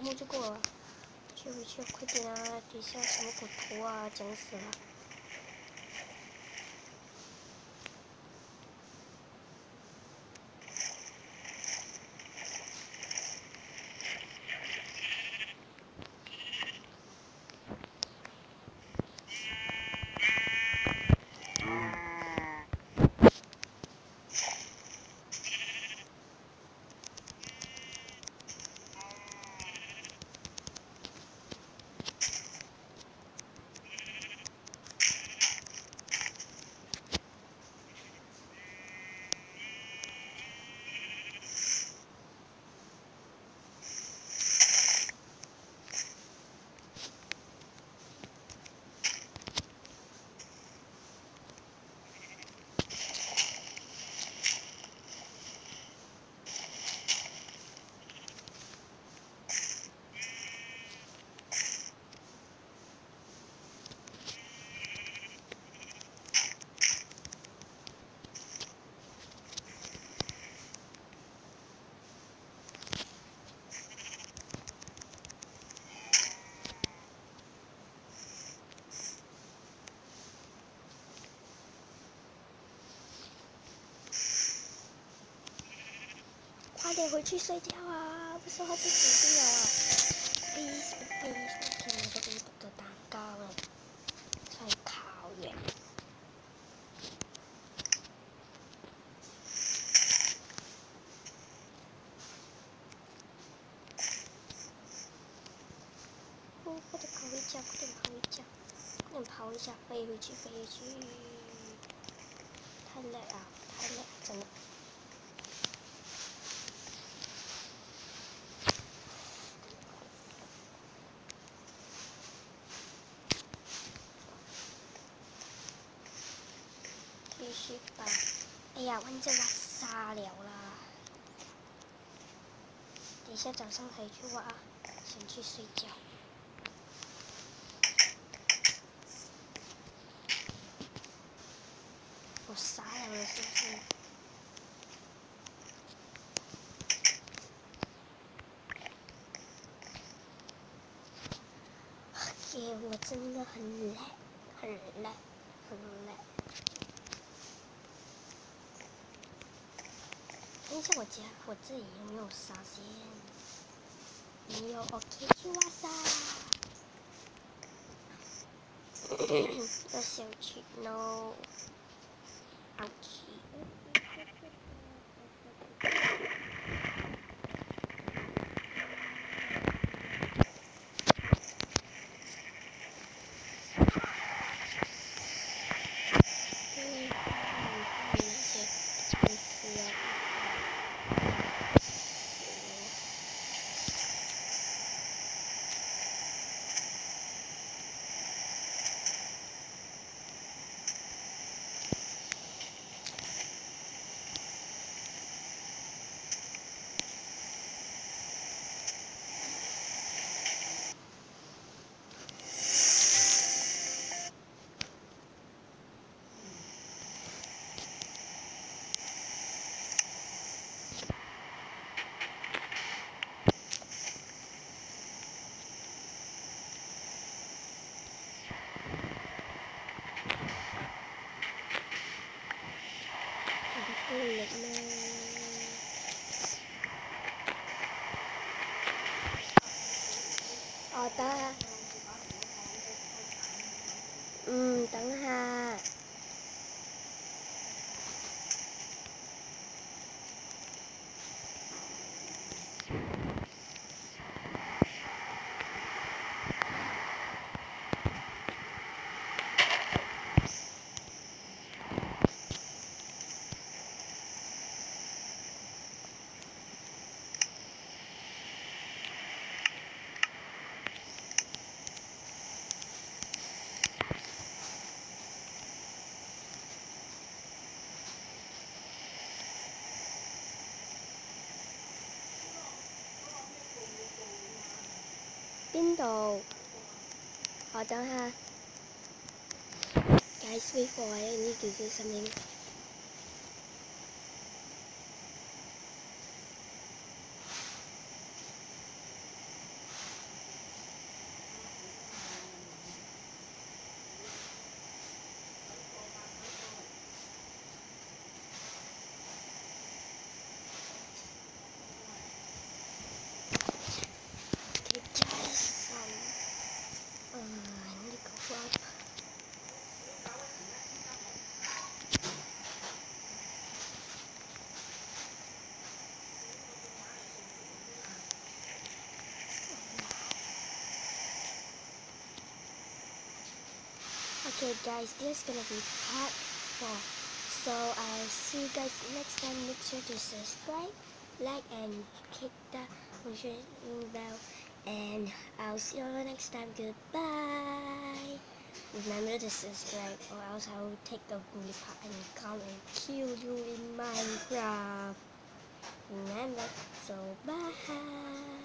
目就过了。回去，快点啊！底下什么狗头啊，讲死了。快点回去睡觉啊！不是会被死掉啊！Please， 我给你个冰的蛋糕了，再烤耶！快点跑回家，快点跑回家，快点跑一下，飞回去，飞回去！太累啊，太累，真的。继续吧。哎呀，完这挖沙了啦！等一下早上才去挖，先去睡觉。我傻了是不是？我真的很累，很累，很累。看一下我这里有没有沙先？没有 ，OK， 去挖沙。要小去 ，no。OK。好的。等下。邊度？我等下。Guys, wait for I need to do something. Okay guys, this is gonna be part 4. So I'll see you guys next time. Make sure to subscribe, like, and click the notification bell. And I'll see you all next time. Goodbye. Remember to subscribe, or else I will take the bully part and come and kill you in Minecraft. Remember. So bye.